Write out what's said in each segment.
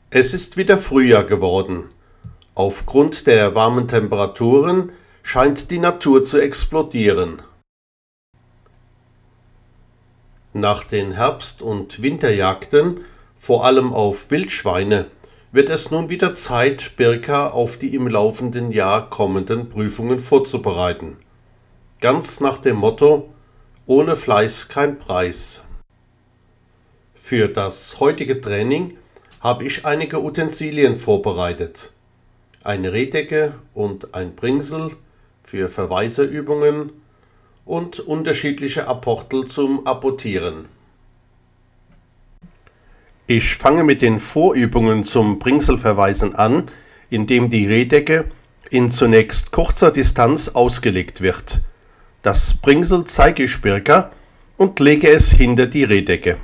Es ist wieder Frühjahr geworden. Aufgrund der warmen Temperaturen scheint die Natur zu explodieren. Nach den Herbst- und Winterjagden, vor allem auf Wildschweine, wird es nun wieder Zeit, Birka auf die im laufenden Jahr kommenden Prüfungen vorzubereiten. Ganz nach dem Motto: ohne Fleiß kein Preis. Für das heutige Training habe ich einige Utensilien vorbereitet. Eine Rehdecke und ein Bringsel für Verweiserübungen und unterschiedliche Apportel zum Apportieren. Ich fange mit den Vorübungen zum Bringselverweisen an, indem die Rehdecke in zunächst kurzer Distanz ausgelegt wird. Das Bringsel zeige ich Birka und lege es hinter die Rehdecke.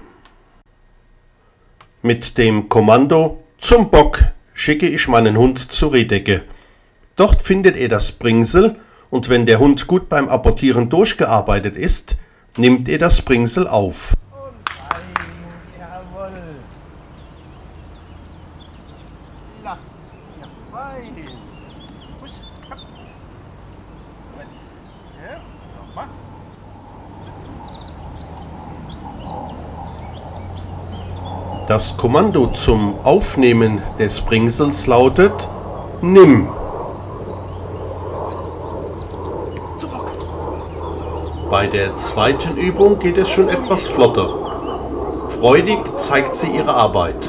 Mit dem Kommando "Zum Bock" schicke ich meinen Hund zur Rehdecke. Dort findet er das Bringsel und wenn der Hund gut beim Apportieren durchgearbeitet ist, nimmt er das Bringsel auf. Und rein, jawohl. Lass, ja fein. Push, komm. Ja, nochmal. Das Kommando zum Aufnehmen des Bringsels lautet: Nimm. Bei der zweiten Übung geht es schon etwas flotter. Freudig zeigt sie ihre Arbeit.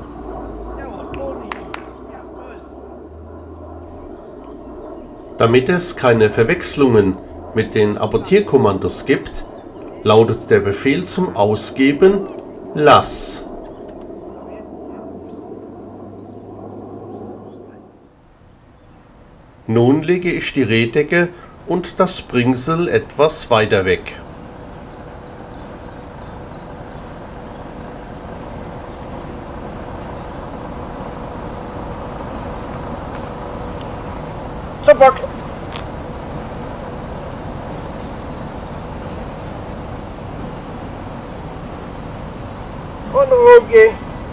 Damit es keine Verwechslungen mit den Apportierkommandos gibt, lautet der Befehl zum Ausgeben: Lass. Nun lege ich die Rehdecke und das Bringsel etwas weiter weg. Zum Bock. Und rumgehen.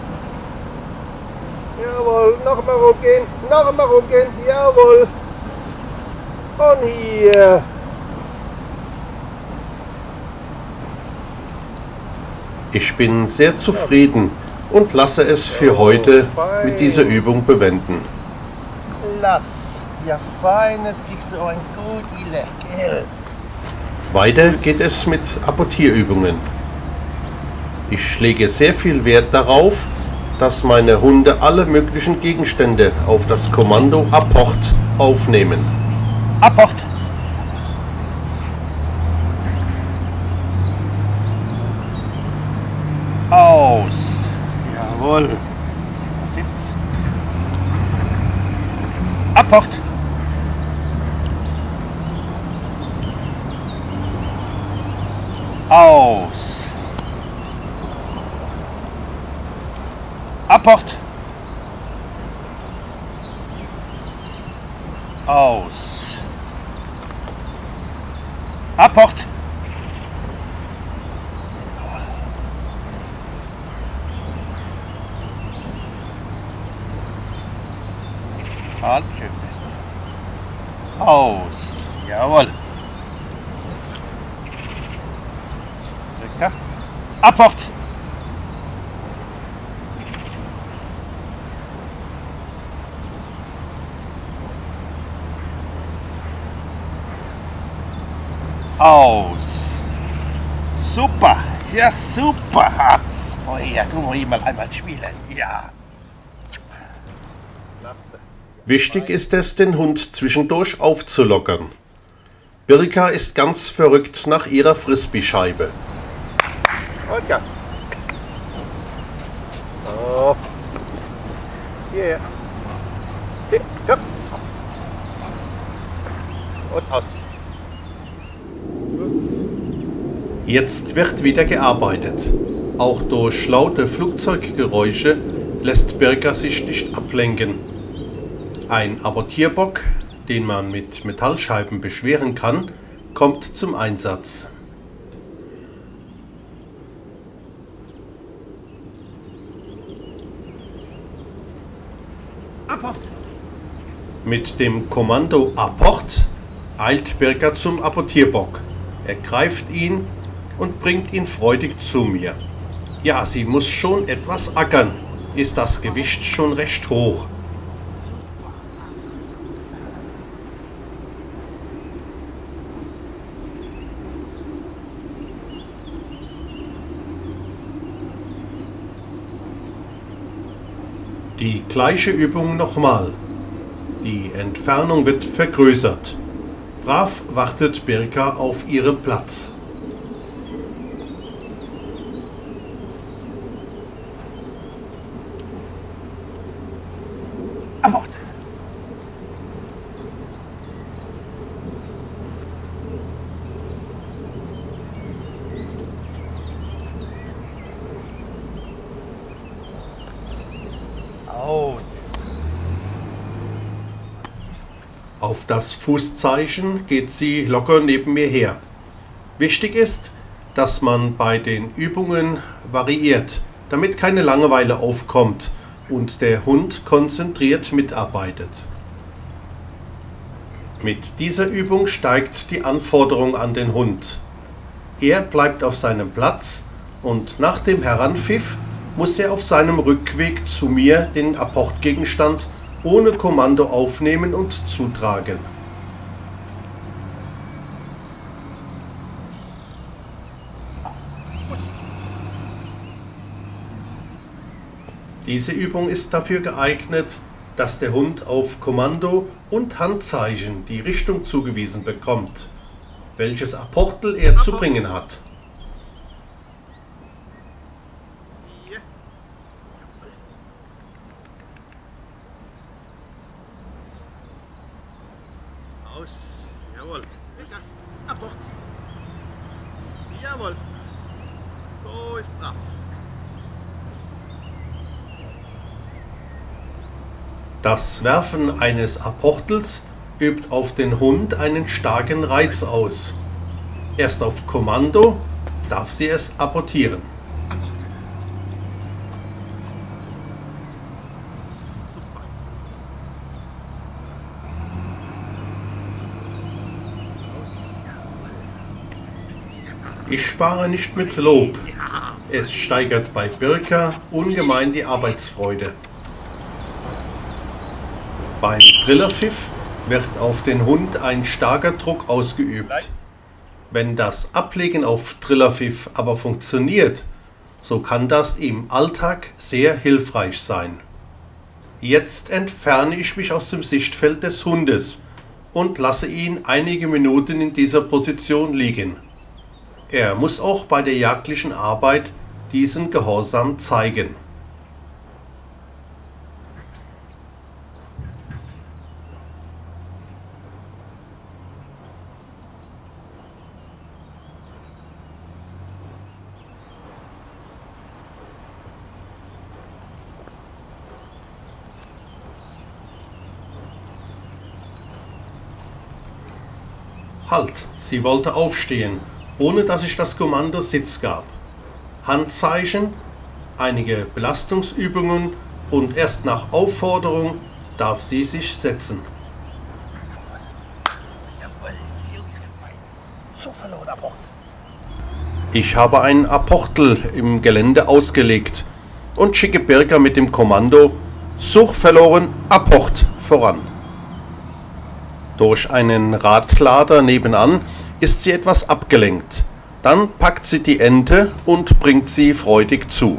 Jawohl, nochmal rumgehen, nochmal rumgehen, jawohl. Und hier. Ich bin sehr zufrieden und lasse es für heute mit dieser Übung bewenden. Lass. Ja fein, das kriegst du auch ein gut Leck. Weiter geht es mit Apportierübungen. Ich lege sehr viel Wert darauf, dass meine Hunde alle möglichen Gegenstände auf das Kommando Apport aufnehmen. Apport. Aus. Jawohl. Sitz. Apport. Aus. Apport. Aus. Apport. Halt schön fest. Aus. Jawohl. Circa. Apport. Aus. Super. Ja, super. Oh ja, guck mal, hier mal einmal spielen. Ja. Wichtig ist es, den Hund zwischendurch aufzulockern. Birka ist ganz verrückt nach ihrer Frisbee-Scheibe. Und ja. Oh. Hier. Hier. Komm. Und aus. Jetzt wird wieder gearbeitet. Auch durch laute Flugzeuggeräusche lässt Birka sich nicht ablenken. Ein Apportierbock, den man mit Metallscheiben beschweren kann, kommt zum Einsatz. Apport! Mit dem Kommando Apport eilt Birka zum Apportierbock. Er greift ihn und bringt ihn freudig zu mir. Ja, sie muss schon etwas ackern, ist das Gewicht schon recht hoch. Die gleiche Übung nochmal. Die Entfernung wird vergrößert. Brav wartet Birka auf ihrem Platz. Apport! Aus! Auf das Fußzeichen geht sie locker neben mir her. Wichtig ist, dass man bei den Übungen variiert, damit keine Langeweile aufkommt und der Hund konzentriert mitarbeitet. Mit dieser Übung steigt die Anforderung an den Hund. Er bleibt auf seinem Platz und nach dem Heranpfiff muss er auf seinem Rückweg zu mir den Apportgegenstand ohne Kommando aufnehmen und zutragen. Diese Übung ist dafür geeignet, dass der Hund auf Kommando und Handzeichen die Richtung zugewiesen bekommt, welches Apportel er zu bringen hat. Ja. Aus. Jawohl. Birka, Apport. Jawohl. So ist brav. Das Werfen eines Apportels übt auf den Hund einen starken Reiz aus. Erst auf Kommando darf sie es apportieren. Super. Aus. Ich spare nicht mit Lob. Ja. Es steigert bei Birka ungemein die Arbeitsfreude. Beim Trillerpfiff wird auf den Hund ein starker Druck ausgeübt. Wenn das Ablegen auf Trillerpfiff aber funktioniert, so kann das im Alltag sehr hilfreich sein. Jetzt entferne ich mich aus dem Sichtfeld des Hundes und lasse ihn einige Minuten in dieser Position liegen. Er muss auch bei der jagdlichen Arbeit diesen Gehorsam zeigen. Halt, sie wollte aufstehen, ohne dass ich das Kommando Sitz gab. Handzeichen, einige Belastungsübungen und erst nach Aufforderung darf sie sich setzen. Jawohl. So verloren, Apport. Ich habe einen Apportel im Gelände ausgelegt und schicke Birka mit dem Kommando Such verloren, Apport voran. Durch einen Radlader nebenan ist sie etwas abgelenkt. Dann packt sie die Ente und bringt sie freudig zu.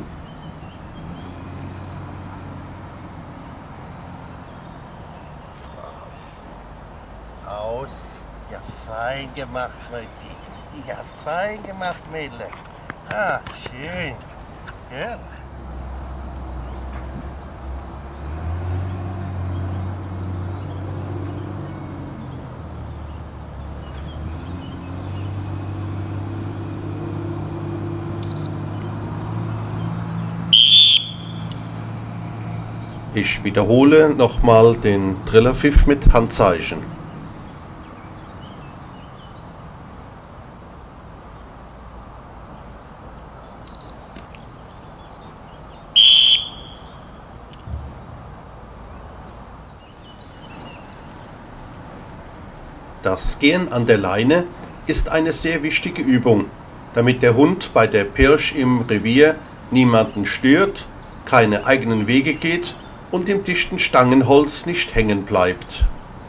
Aus. Ja, fein gemacht, Mäusi. Ja, fein gemacht, Mädel. Ah, schön. Ja. Ich wiederhole nochmal den Trillerpfiff mit Handzeichen. Das Gehen an der Leine ist eine sehr wichtige Übung, damit der Hund bei der Pirsch im Revier niemanden stört, keine eigenen Wege geht und im dichten Stangenholz nicht hängen bleibt.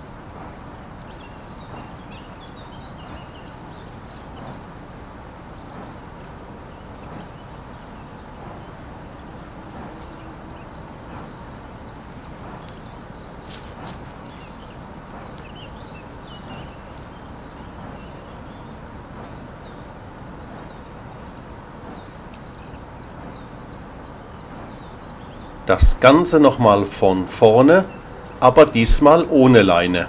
Das Ganze nochmal von vorne, aber diesmal ohne Leine.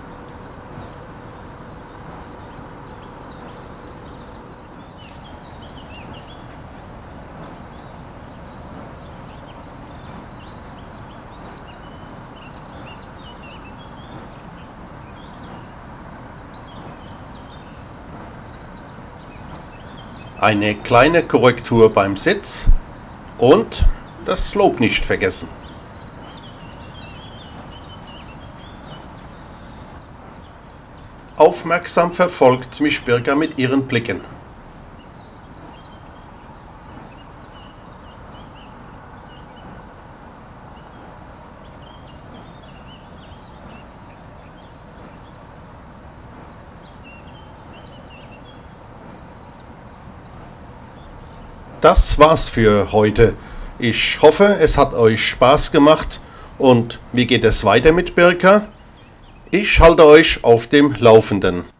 Eine kleine Korrektur beim Sitz und das Lob nicht vergessen. Aufmerksam verfolgt mich Birka mit ihren Blicken. Das war's für heute. Ich hoffe, es hat euch Spaß gemacht. Und wie geht es weiter mit Birka? Ich halte euch auf dem Laufenden.